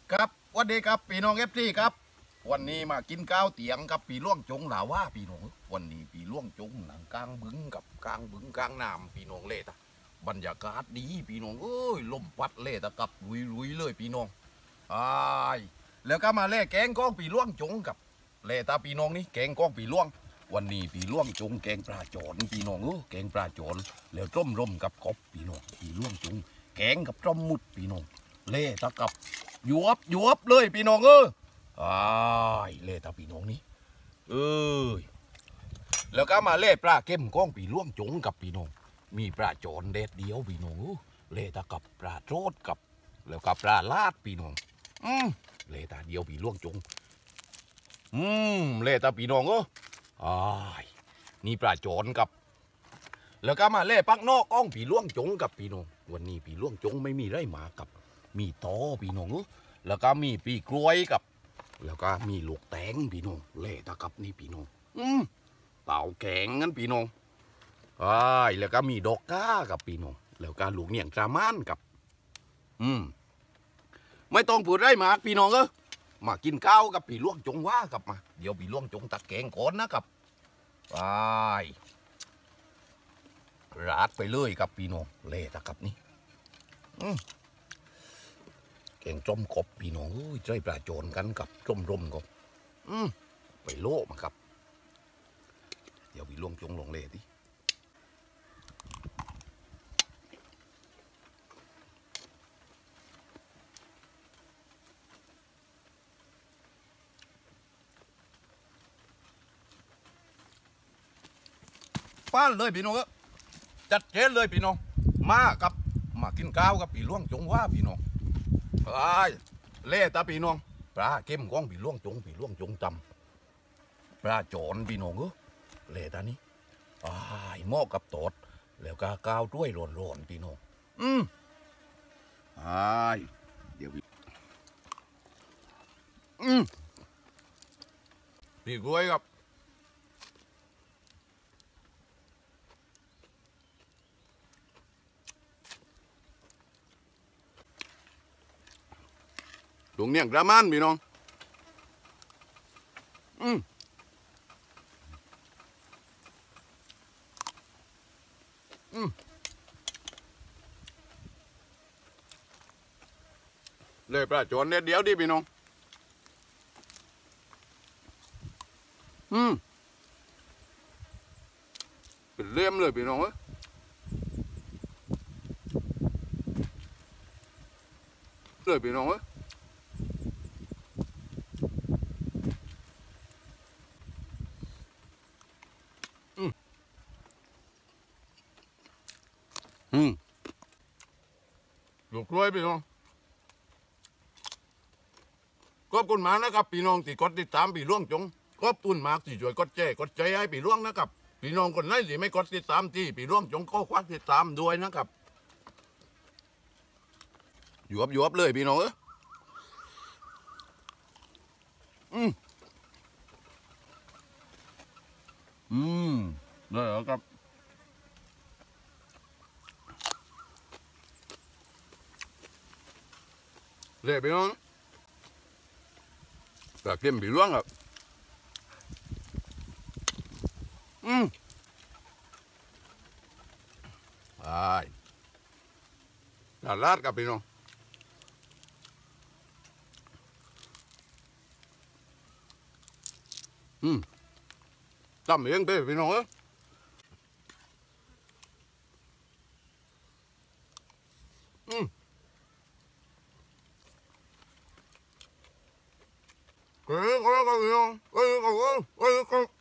ครับวันดีครับพี่น้องเอฟซีครับวันนี้มากินข้าวเตียงกับปีล่วงจงหลาว่าพี่น้องวันนี้ปีล่วงจงหนังกลางบึงกับกลางบึงกลางน้ำพี่น้องเล่ตะบรรยากาศดีพี่น้องเอ้ยลมพัดเล่ตะกับลุยเลยพี่น้องอ้ายแล้วก็มาเล่แกงก้องปีล่วงจงกับเล่ตาพี่น้องนี่แกงก้องปีล่วงวันนี้ปีล่วงจงแกงปลาจอนพี่น้องแกงปลาจอนแล้วต้มร่มกับกบพี่น้องปีล่วงจงแกงกับต้มมุดพี่น้องเล่ตะกับยวบเลยพี่น้องอ้ายเล่ตาพี่น้องนี่เอ้ยแล้วก็มาเล่ปลาเข้มก้องปีล่วงจงกับพี่น้องมีปลาจอนเด็ดเดียวพี่น้องเล่ตากับปลาโรดกับแล้วก็ปลาลาดพี่น้องเล่ตาเดียวปีล่วงจงเล่ตาพี่น้องอ้ายนี่ปลาจอนกับแล้วก็มาเล่ปักนอกก้องปีล่วงจงกับพี่น้องวันนี้ปีล่วงจงไม่มีไรมากับมีตอพี่น้องแล้วก็มีปีกล้วยกับแล้วก็มีลูกแตงพี่น้องเล่ตะกับนี่พี่น้องเต่าแข็งงั้นพี่น้องแล้วก็มีดอกก้ากับพี่น้องแล้วก็ลูกเนี่ยงจามานกับไม่ต้องพูดไรมากพี่น้องมากินข้าวกับปีล่วงจงว่ากับมาเดี๋ยวปีล่วงจงตักแกงก่อนนะครับราดไปเลยกับพี่น้องเล่ตะกับนี่แกงจมกบพี่น้องใจปลาโจรกันกับจมร่มกบไปโลมาครับเดี๋ยวพี่ล่วงจงลงเลยดิป้านเลยพี่น้องจัดเจนเลยพี่น้องมากับมากินข้าวกับพี่ล่วงจงว่าพี่น้องเล่ตาพี่น้องปลาเข้มก้องพี่ล่วงจงจำปลาโจรพี่น้องเล่ตานี้หม้อกับตดแล้วก็ก้าวด้วยร้อนพี่น้องเดี๋ยวพี่กล้วยครับตรงเนี้ยกระมันพี่น้องเลยปลาโจรเดียวดิพี่น้องเป็นเลี่ยมเลยพี่น้องเลยพี่น้องลูกกล้วยพี่น้องขอบคุณมากนะครับพี่น้องที่กดติดตามพี่ล่วงจงขอบคุณมากที่ช่วยกดใจให้พี่ล่วงนะครับพี่น้องคนไหนที่ไม่กดติดตามที่พี่ล่วงจงก็ควักติดตามด้วยนะครับยวบเลยพี่น้องได้แล้วครับเลยพี่น้องปลาเค็มพี่ล่วงครับปลาลาดกับพี่น้องทำเองไปพี่น้องเฮ้ยพี่น้องเฮ้ย